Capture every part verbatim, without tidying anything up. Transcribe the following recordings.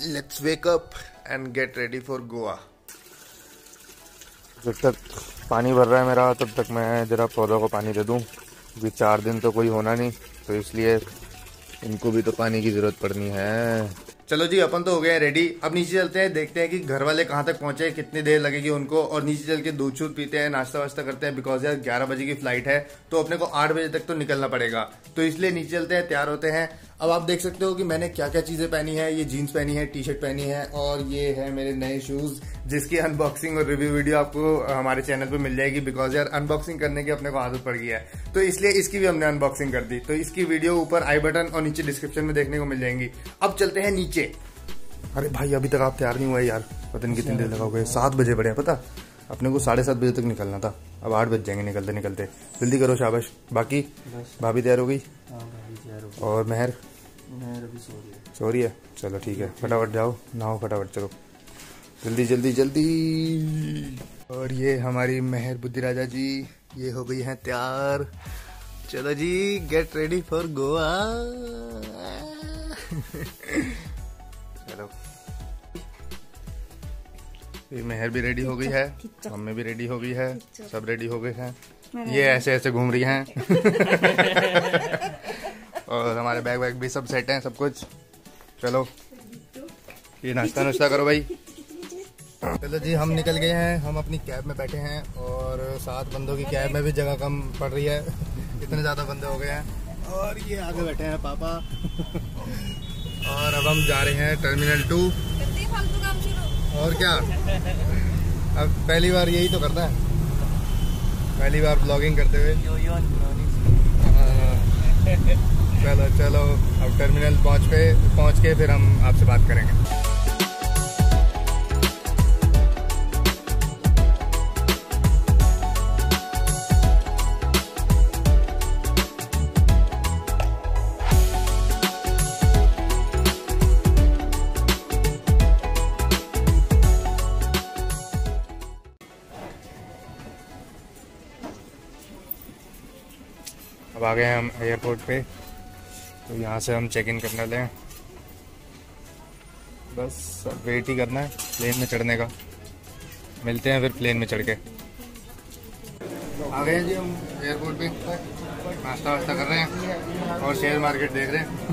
Let's wake up and get ready for Goa. जब तक पानी भर रहा है मेरा तब तक मैं जरा पौधों को पानी दे दूं, क्योंकि चार दिन तो कोई होना नहीं, तो इसलिए इनको भी तो पानी की जरूरत पड़नी है। चलो जी, अपन तो हो गए हैं रेडी। अब नीचे चलते हैं, देखते हैं कि घर वाले कहाँ तक पहुंचे, कितनी देर लगेगी उनको, और नीचे चल के दूध शूध पीते हैं, नाश्ता वास्ता करते हैं, बिकॉज यार ग्यारह बजे की फ्लाइट है तो अपने को आठ बजे तक तो निकलना पड़ेगा। तो इसलिए नीचे चलते हैं, तैयार होते हैं। अब आप देख सकते हो कि मैंने क्या क्या चीजें पहनी है। ये जीन्स पहनी है, टी शर्ट पहनी है, और ये है मेरे नए शूज, जिसकी अनबॉक्सिंग और रिव्यू वीडियो आपको हमारे चैनल पे मिल जाएगी, बिकॉज यार अनबॉक्सिंग करने की अपने को आदत पड़ गई है, तो इसलिए इसकी भी हमने अनबॉक्सिंग कर दी। तो इसकी वीडियो ऊपर आई बटन और नीचे डिस्क्रिप्शन में देखने को मिल जाएंगी। अब चलते हैं नीचे। अरे भाई, अभी तक आप तैयार नहीं हुए यार, पता नहीं कितनी देर लगा गए। सात बजे पड़े हैं, पता अपने को साढ़े सात बजे तक निकलना था, अब आठ बज जाएंगे निकलते निकलते। जल्दी करो, शाबाश। बाकी भाभी तैयार हो गई? और महर महर अभी सो रही है। सो रही है, चलो ठीक है, फटाफट जाओ नहाओ, फटाफट चलो, जल्दी जल्दी जल्दी। और ये हमारी महर बुद्धि राजा जी, ये हो गई हैं तैयार। चलो जी, गेट रेडी फॉर गोवा। चलो, ये महर भी रेडी हो गई है, मम्मी भी रेडी हो गई है, सब रेडी हो गए हैं। ये ऐसे ऐसे घूम रही हैं। और हमारे बैग वैग भी सब सेट हैं, सब कुछ। चलो, ये नाश्ता नुश्ता करो भाई। चलो जी, हम निकल गए हैं, हम अपनी कैब में बैठे हैं, और सात बंदों की कैब में भी जगह कम पड़ रही है, इतने ज्यादा बंदे हो गए हैं। और ये आगे बैठे हैं पापा। और अब हम जा रहे हैं टर्मिनल टू। और क्या, अब पहली बार यही तो करता है, पहली बार ब्लॉगिंग करते हुए। चलो चलो, अब टर्मिनल पहुंच पे पहुंच के फिर हम आपसे बात करेंगे। अब आ गए हैं हम एयरपोर्ट पे, तो यहाँ से हम चेक इन करने वाले हैं। बस अब वेट ही करना है प्लेन में चढ़ने का। मिलते हैं फिर प्लेन में चढ़ के। आ गए हैं जी हम एयरपोर्ट पे, नाश्ता वास्ता कर रहे हैं और शेयर मार्केट देख रहे हैं।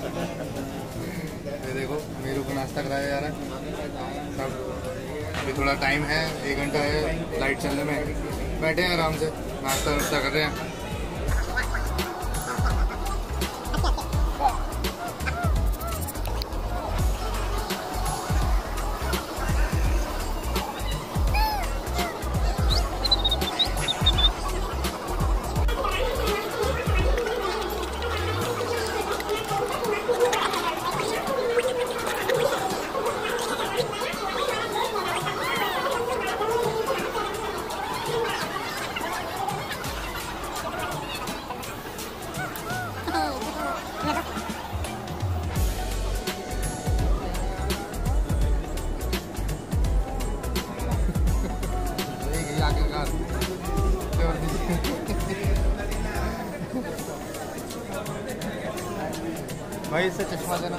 ये देखो, मेरे को नाश्ता कराया जा रहा है सब। अभी थोड़ा टाइम है, एक घंटा है फ्लाइट चलने में, बैठे हैं आराम से, नाश्ता वास्ता कर रहे हैं। भाई इससे चश्मा देना।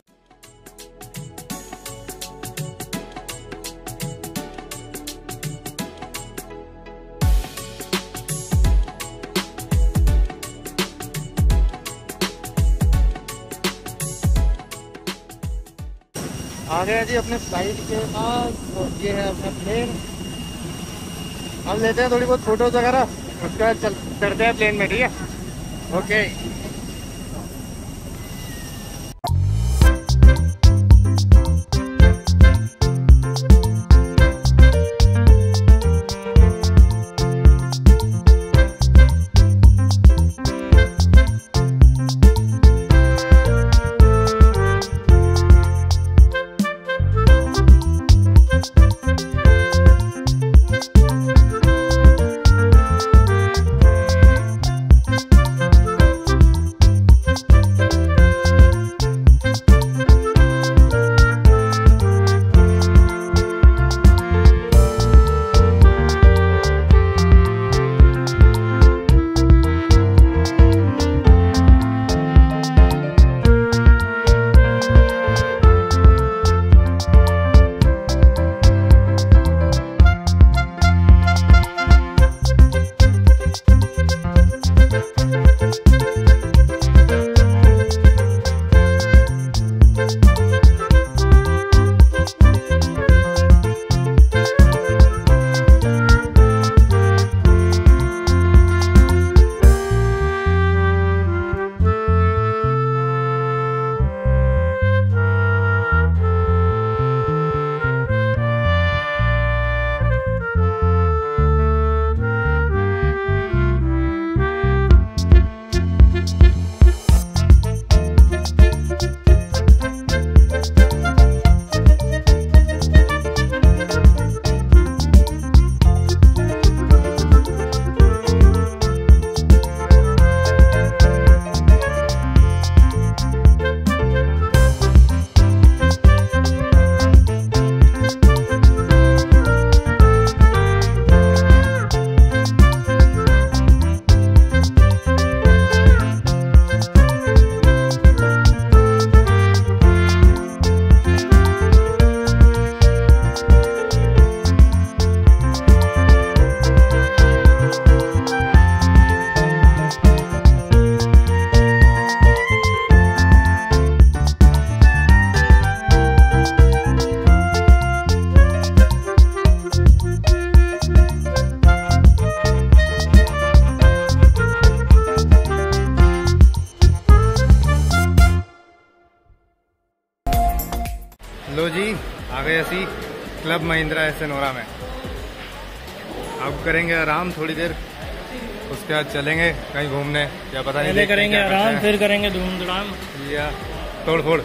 आ गए जी अपने फ्लाइट के पास, और ये है अपना प्लेन। हम लेते हैं थोड़ी बहुत फोटोज वगैरह, उसके बाद चल चढ़ते हैं प्लेन में, ठीक है? ओके। लो जी, आ गए असी क्लब महिंद्रा एसनोरा में। अब करेंगे आराम थोड़ी देर, उसके बाद चलेंगे कहीं घूमने, क्या पता नहीं। पहले करेंगे आराम, फिर करेंगे धूम धड़ाम या तोड़ फोड़।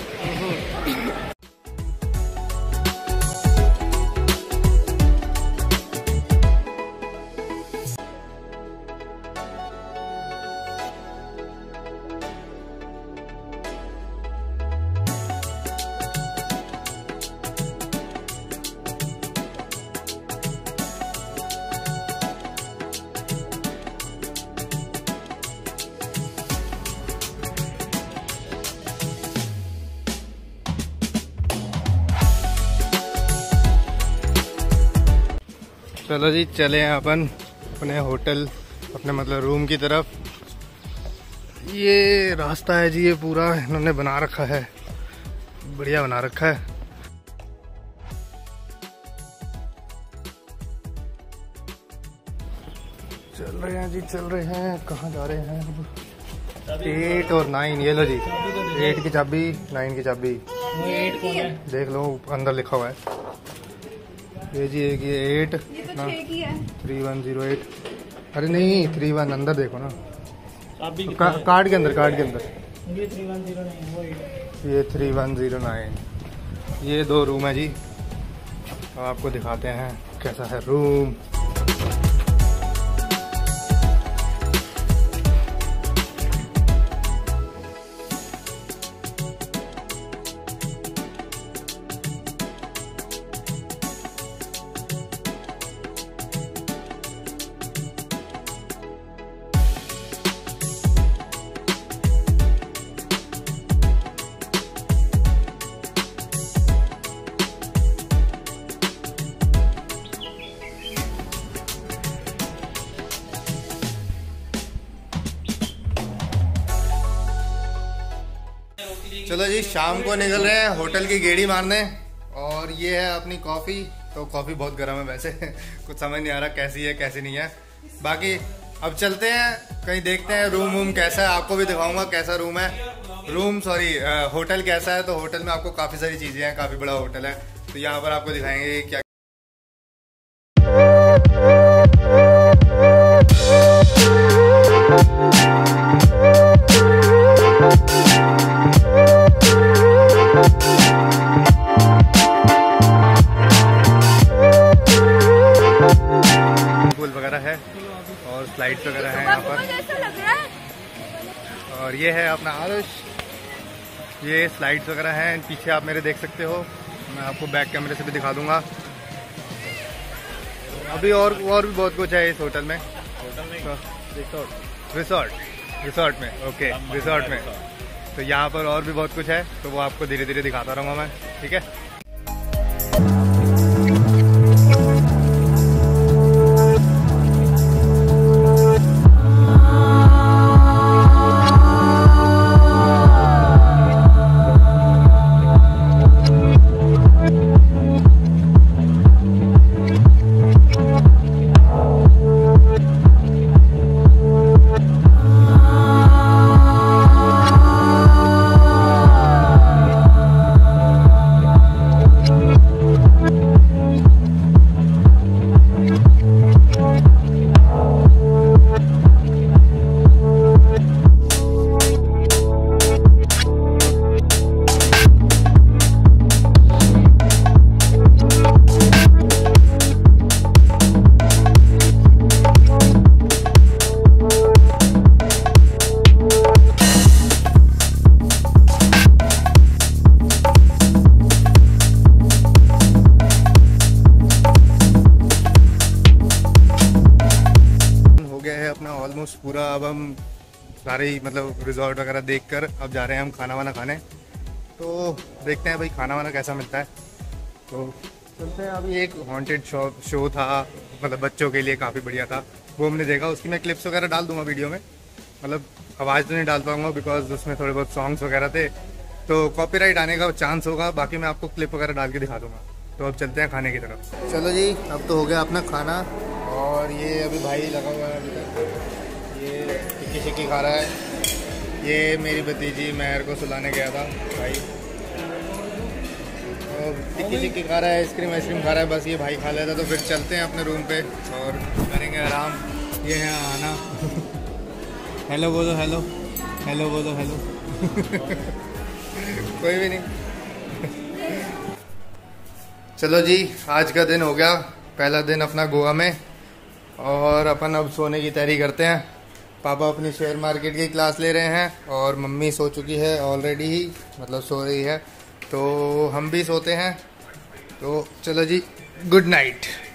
चलो जी, चले हैं अपन अपने होटल, अपने मतलब रूम की तरफ। ये रास्ता है जी, ये पूरा इन्होंने बना रखा है, बढ़िया बना रखा है। चल रहे हैं जी, चल रहे हैं। कहाँ जा रहे हैं? एट और नाइन, ये लो जी, एट की चाबी, नाइन की चाबी। एट कौन है? देख लो, अंदर लिखा हुआ है ये जी। एक ये eight, three one zero eight. अरे नहीं, थ्री वन अंदर देखो ना, का, कार्ड के अंदर, कार्ड के अंदर। ये थ्री वन जीरो नाइन, वो एट। ये थ्री वन जीरो नाइन। ये दो रूम है जी, अब आपको दिखाते हैं कैसा है रूम। चलो जी, शाम को निकल रहे हैं होटल की गेड़ी मारने। और ये है अपनी कॉफ़ी। तो कॉफ़ी बहुत गर्म है वैसे कुछ समझ नहीं आ रहा कैसी है कैसी नहीं है। बाकी अब चलते हैं कहीं, देखते हैं रूम वूम कैसा है, आपको भी दिखाऊंगा कैसा रूम है। रूम सॉरी होटल कैसा है। तो होटल में आपको काफ़ी सारी चीज़ें हैं, काफ़ी बड़ा होटल है। तो यहाँ पर आपको दिखाएंगे क्या। है और स्लाइड्स वगैरह है यहाँ पर। और ये है अपना आरुष, ये स्लाइड्स वगैरह हैं पीछे, आप मेरे देख सकते हो। मैं आपको बैक कैमरे से भी दिखा दूंगा। अभी और और भी बहुत कुछ है इस होटल में। होटल में रिसोर्ट रिसोर्ट रिसोर्ट में ओके रिसोर्ट में। तो यहाँ पर और भी बहुत कुछ है, तो वो आपको धीरे धीरे दिखाता रहूँगा मैं, ठीक है। ऑलमोस्ट पूरा अब हम सारे ही मतलब रिजॉर्ट वगैरह देखकर अब जा रहे हैं हम खाना वाना खाने। तो देखते हैं भाई खाना वाना कैसा मिलता है। तो चलते हैं। अभी एक हॉन्टेड शो शो था, मतलब बच्चों के लिए काफ़ी बढ़िया था, वो हमने देखा। उसकी मैं क्लिप्स वगैरह डाल दूंगा वीडियो में, मतलब आवाज़ तो नहीं डाल पाऊंगा बिकॉज उसमें थोड़े बहुत सॉन्ग्स वगैरह थे तो कॉपीराइट आने का चांस होगा। बाकी मैं आपको क्लिप वगैरह डाल के दिखा दूंगा। तो अब चलते हैं खाने की तरफ। चलो जी, अब तो हो गया अपना खाना और ये अभी भाई लगा हुआ है अभी तक, ये टिक्की शिक्की खा रहा है। ये मेरी भतीजी महर को सुलाने गया था भाई, तो टिक्की शिक्की खा रहा है, आइसक्रीम आइसक्रीम खा रहा है। बस ये भाई खा लेता तो फिर चलते हैं अपने रूम पे और करेंगे आराम। ये है आना। हेलो बोलो, हेलो हेलो बोलो, हेलो। कोई भी नहीं। चलो जी, आज का दिन हो गया, पहला दिन अपना गोवा में, और अपन अब सोने की तैयारी करते हैं। पापा अपनी शेयर मार्केट की क्लास ले रहे हैं और मम्मी सो चुकी है ऑलरेडी ही, मतलब सो रही है। तो हम भी सोते हैं। तो चलो जी, गुड नाइट।